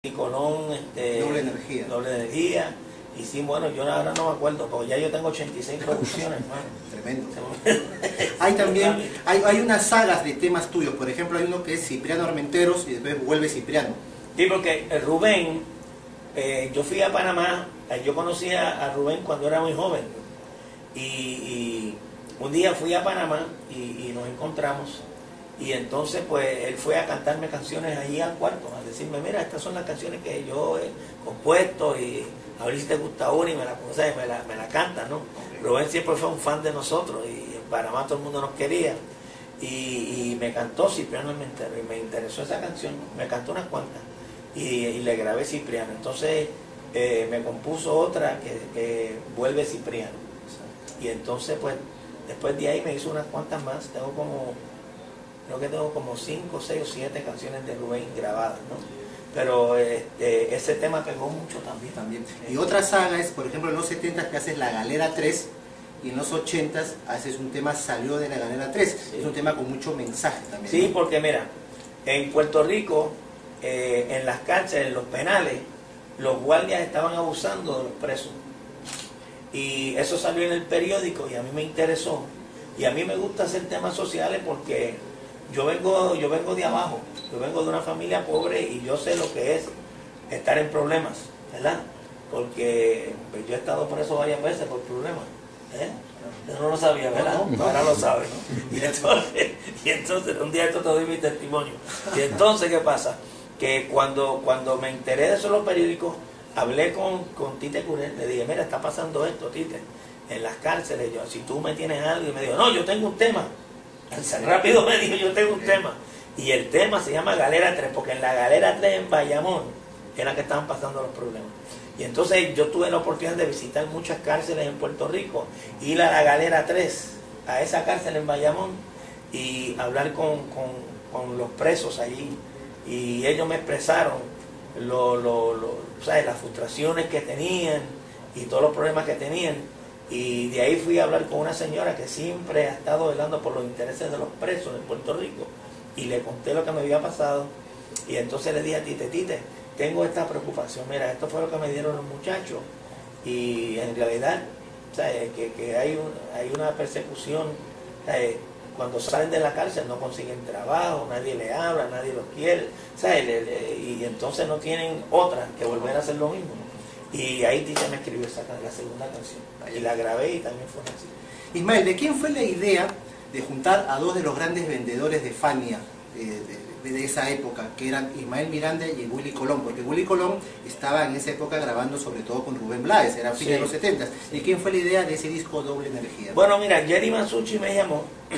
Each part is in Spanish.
Colón, doble energía. Y sí, bueno, yo ahora no me acuerdo, porque ya yo tengo 86 producciones, hermano. Tremendo. Hay también, hay unas sagas de temas tuyos, por ejemplo, hay uno que es Cipriano Armenteros y después vuelve Cipriano. Sí, porque Rubén, yo fui a Panamá, yo conocí a Rubén cuando era muy joven. Y un día fui a Panamá y nos encontramos. Y entonces pues él fue a cantarme canciones allí al cuarto, a decirme, mira, estas son las canciones que yo he compuesto y a ver si te gusta una y me la canta, ¿no? Okay. Rubén siempre fue un fan de nosotros y en Panamá todo el mundo nos quería. Y me cantó Cipriano Armenteros y me interesó esa canción, me cantó unas cuantas y le grabé Cipriano. Entonces me compuso otra que vuelve Cipriano. Y entonces pues después de ahí me hizo unas cuantas más, creo que tengo como 5, 6 o 7 canciones de Rubén grabadas, ¿no? Pero ese tema pegó mucho también. Y otra saga es, por ejemplo, en los 70 que haces La Galera 3 y en los 80 haces un tema Salió de la Galera 3. Sí. Es un tema con mucho mensaje también. Sí, ¿no? porque mira, en Puerto Rico, en las cárceles, en los penales, los guardias estaban abusando de los presos. Y eso salió en el periódico y a mí me interesó. Y a mí me gusta hacer temas sociales porque yo vengo de abajo, yo vengo de una familia pobre y yo sé lo que es estar en problemas, ¿verdad? Porque pues, yo he estado preso varias veces por problemas, ¿eh? Yo no lo sabía, ¿verdad? Ahora lo sabe, ¿no? Y entonces un día esto te doy mi testimonio. Y entonces, ¿qué pasa? Que cuando me enteré de eso en los periódicos, hablé con Tite Curel, le dije, mira, está pasando esto, Tite, en las cárceles, yo, si tú me tienes algo, y me dijo, no, yo tengo un tema. Rápido me dijo, yo tengo un tema. Y el tema se llama Galera 3, porque en la Galera 3 en Bayamón era que estaban pasando los problemas. Y entonces yo tuve la oportunidad de visitar muchas cárceles en Puerto Rico, ir a la Galera 3, a esa cárcel en Bayamón, y hablar con los presos allí. Y ellos me expresaron ¿sabes? Las frustraciones que tenían y todos los problemas que tenían. Y de ahí fui a hablar con una señora que siempre ha estado velando por los intereses de los presos en Puerto Rico y le conté lo que me había pasado y entonces le dije a Tite, tengo esta preocupación, mira, esto fue lo que me dieron los muchachos y en realidad, ¿sabes? Que hay una persecución, ¿sabes? Cuando salen de la cárcel no consiguen trabajo, nadie le habla, nadie los quiere, ¿sabes? Y entonces no tienen otra que volver a hacer lo mismo. Y ahí Tite me escribió la segunda canción. Y la grabé y también fue así. Ismael, ¿de quién fue la idea de juntar a dos de los grandes vendedores de Fania de esa época, que eran Ismael Miranda y Willy Colón? Porque Willy Colón estaba en esa época grabando sobre todo con Rubén Blades, era fin de los 70. ¿De quién fue la idea de ese disco Doble Energía? Bueno, mira, Jerry Masucci me llamó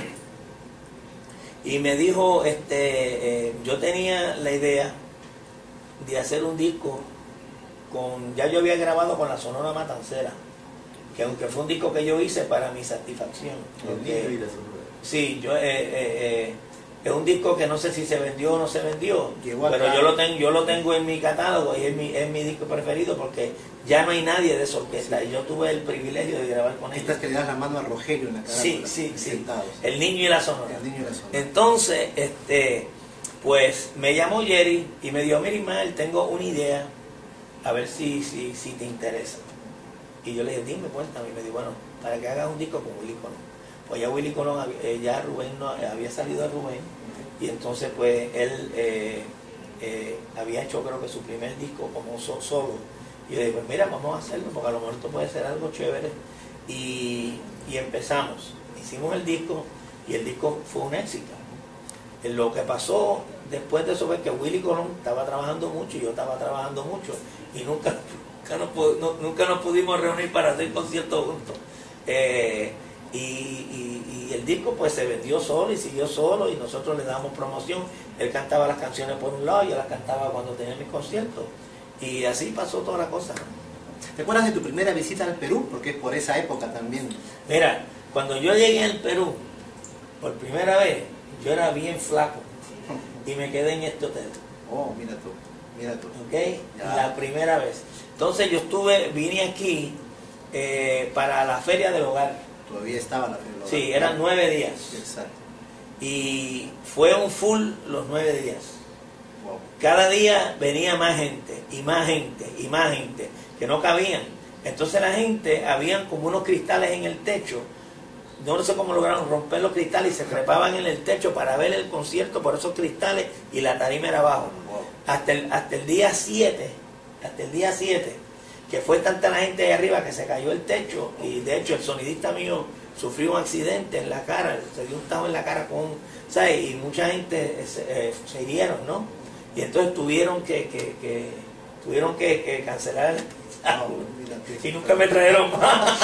y me dijo, yo tenía la idea de hacer un disco ya yo había grabado con la Sonora Matancera, que aunque fue un disco que yo hice para mi satisfacción. Sí, es un disco que no sé si se vendió o no se vendió, pero yo lo tengo en mi catálogo y es mi disco preferido porque ya no hay nadie de esa orquesta. Y yo tuve el privilegio de grabar con ellos. Estas que le das la mano a Rogelio en la carátula. Sí. El Niño y la Sonora. Entonces, pues me llamó Jerry y me dijo, mira Ismael, tengo una idea, a ver si te interesa. Y yo le dije, dime, cuéntame. Y me dijo, bueno, para que hagas un disco con Willy Colón. Pues ya Willy Colón, ya Rubén había salido de Rubén, y entonces pues él había hecho creo que su primer disco como solo. Y yo dije, pues mira, vamos a hacerlo, porque a lo mejor esto puede ser algo chévere. Y empezamos, hicimos el disco, y el disco fue un éxito. Lo que pasó después de eso fue que Willy Colón estaba trabajando mucho y yo estaba trabajando mucho y nunca nos pudimos reunir para hacer conciertos juntos. Y el disco pues se vendió solo y siguió solo y nosotros le dábamos promoción. Él cantaba las canciones por un lado y yo las cantaba cuando tenía mis conciertos. Y así pasó toda la cosa. ¿Te acuerdas de tu primera visita al Perú? Porque es por esa época también. Mira, cuando yo llegué al Perú por primera vez, yo era bien flaco y me quedé en este hotel. Oh, mira tú. ¿Ok? La primera vez. Entonces yo vine aquí para la Feria del Hogar. Todavía estaba la Feria del Hogar. Sí, eran 9 días. Exacto. Y fue un full los 9 días. Cada día venía más gente, y más gente, y más gente, que no cabían. Entonces la gente, habían como unos cristales en el techo. No sé cómo lograron romper los cristales y se trepaban en el techo para ver el concierto por esos cristales, y la tarima era abajo. Hasta el día 7, que fue tanta la gente ahí arriba que se cayó el techo, y de hecho el sonidista mío sufrió un accidente en la cara, se dio un tajo en la cara con, ¿sabes? Y mucha gente se hirieron, ¿no? Y entonces tuvieron que cancelar el... y nunca me trajeron más.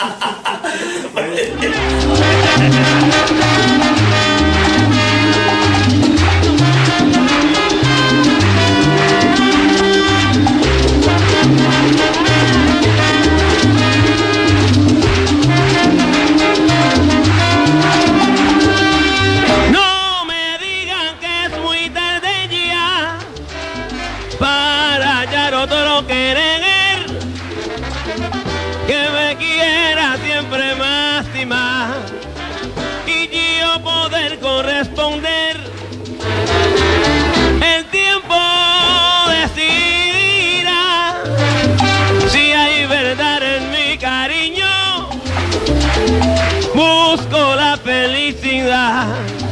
No me digan que es muy tarde ya para hallar otro querer que me quiera siempre más y más, y yo poder corresponder. El tiempo decidirá si hay verdad en mi cariño. Busco la felicidad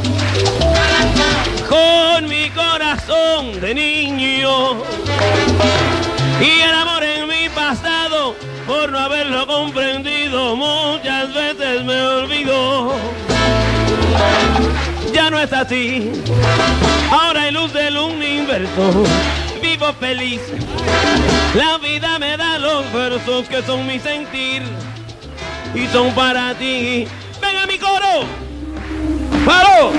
con mi corazón de niño, y el amor en mi pasado, por no haberlo comprendido, muchas veces me olvidó. Ya no es así, ahora hay luz del universo, vivo feliz. La vida me da los versos que son mi sentir y son para ti. ¡Venga mi coro! ¡Paro!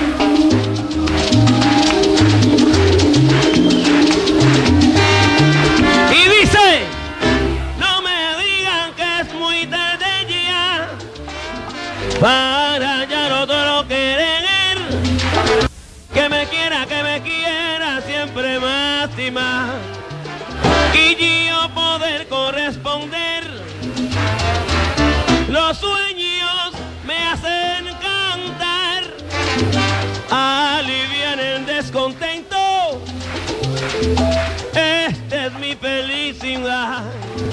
Y dice: no me digan que es muy tarde ya para hallar otro querer que me quiera siempre más y más, y yo poder corresponder. Los sueños me hacen cantar, alivian el descontento. Esta es mi felicidad.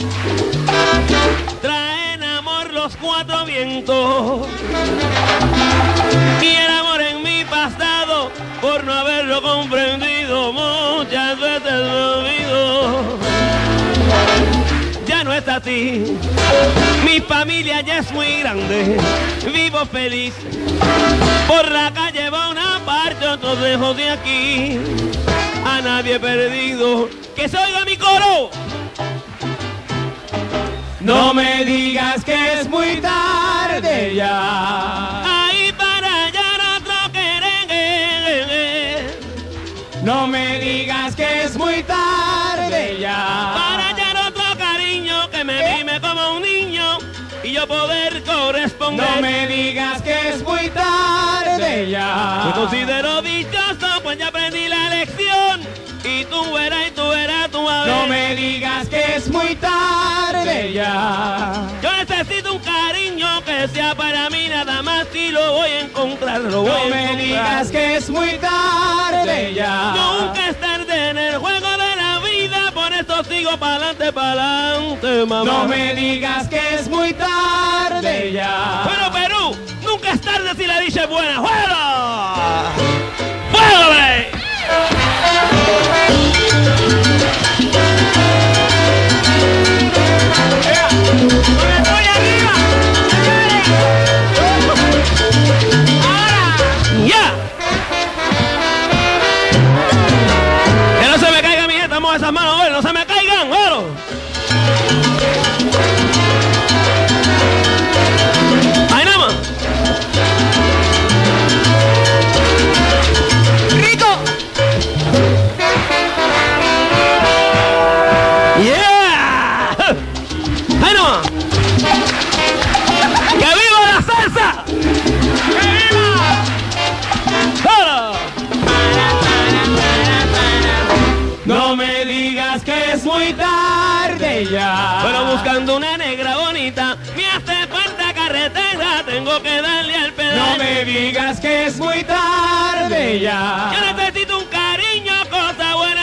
Traen amor los cuatro vientos, y el amor en mi pasado, por no haberlo comprendido, muchas veces me olvido. Ya no es así, mi familia ya es muy grande, vivo feliz. Por la calle va una parte, otros lejos de aquí. A nadie he perdido, que se oiga mi coro. No me digas que es muy tarde ya. Ahí para hallar otro querer. No me digas que es muy tarde ya. Para hallar otro cariño que me mime como un niño y yo poder corresponder. No me digas que es muy tarde ya. Me considero dichoso, pues ya aprendí la lección. Y tú verás, tú a ver. No me digas que es muy tarde ya. Yo necesito un cariño que sea para mí nada más, y lo voy a encontrar, lo voy a encontrar. No me digas que es muy tarde ya. Nunca es tarde en el juego de la vida, por eso sigo pa'lante, mamá. No me digas que es muy tarde ya. Bueno, Perú, nunca es tarde si la dicha es buena. ¡Fuera! ¡Fuera, hombre! ¡Ya! Que no se me caiga mi gente, vamos a esas manos, no se me caigan, bueno. Ahí nada más. ¡Rico! ¡Yeah! ¡Ahí nada más! ¡Que viva la salsa! ¡Que viva! ¡Hola! No me digas que es muy tarde ya. Pero buscando una negra bonita, me hace falta carretera, tengo que darle al pedal. No me digas que es muy tarde ya. Yo necesito un cariño, cosa buena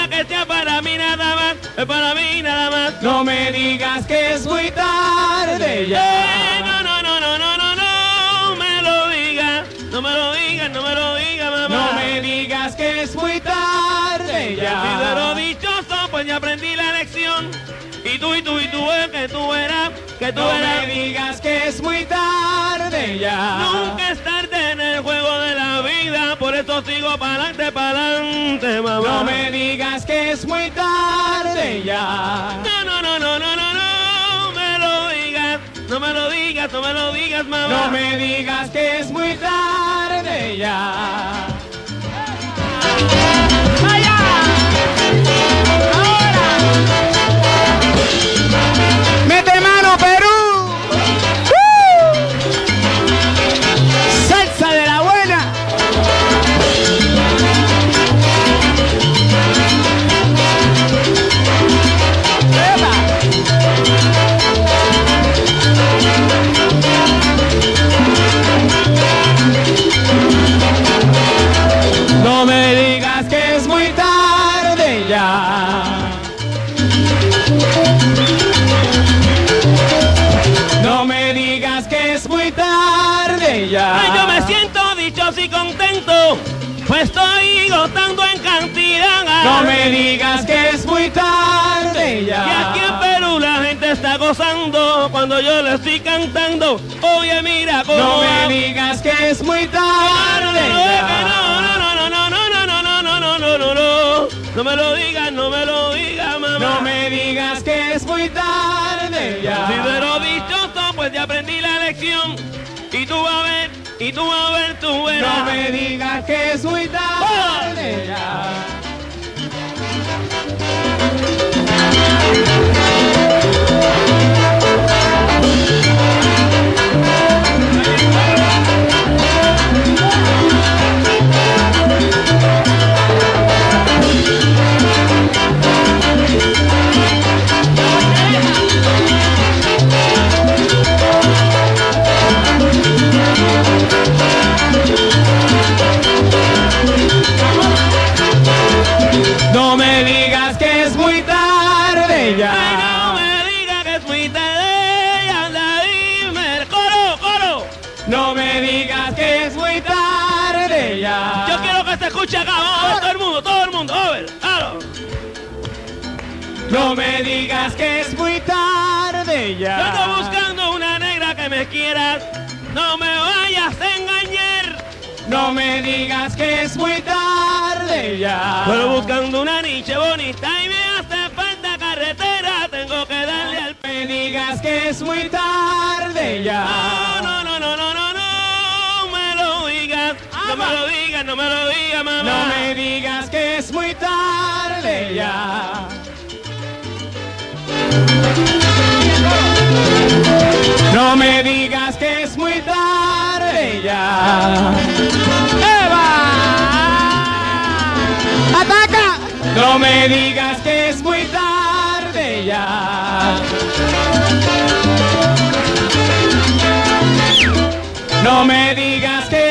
es para mí nada más. No me digas que es muy tarde ya. No, no, no, no, no, no, no me lo digas, no me lo digas, no me lo digas, mamá. No me digas que es muy tarde ya. Si de lo dichoso, pues ya aprendí la lección. Y tú, que tú verás, que tú No verás. me digas que es muy tarde ya. Nunca es tarde en el juego de la vida, por eso sigo pa'lante, mamá. No me digas que es muy tarde ya. No, no, no, no, no, no, no me lo digas, no me lo digas, no me lo digas, mamá. No me digas que es muy tarde ya. ¡Vaya! ¡Ahora! ¡Mete mano, Perú! ¡Salsa de la buena! No me digas que es muy tarde ya. No me digas que es muy tarde ya. Ay, yo me siento dichoso y contento, pues estoy gozando en cantidad. No me digas que es muy tarde Y ya. aquí en Perú la gente está gozando cuando yo le estoy cantando. Oye, mira cómo No va. me digas que es muy tarde ya. No me lo digas, no me lo digas, mamá. No me digas que es muy tarde ya. Si de lo dichoso, pues ya aprendí la lección. Y tú vas a ver, y tú vas a ver, tú verás. No me digas que es muy tarde ya. No me digas que es muy tarde ya. Ay, no me digas que es muy tarde, anda, dime, coro, coro. No me digas que es muy tarde ya. Yo quiero que se escuche acá, vamos a ver, todo el mundo, a ver, claro. No me digas que es muy tarde Yo ando ya. buscando una negra que me quieras, no me vayas a engañar. No me digas que es muy tarde ya. Pero buscando una niche bonita y me hace falta carretera, tengo que darle al... No me digas que es muy tarde ya. No, no, no, no, no, no me lo digas, no me lo digas, no me lo digas, mamá. No me digas que es muy tarde ya. No me digas que es muy tarde ya. ¡Eva! ¡Ataca! No me digas que es muy tarde ya. No me digas que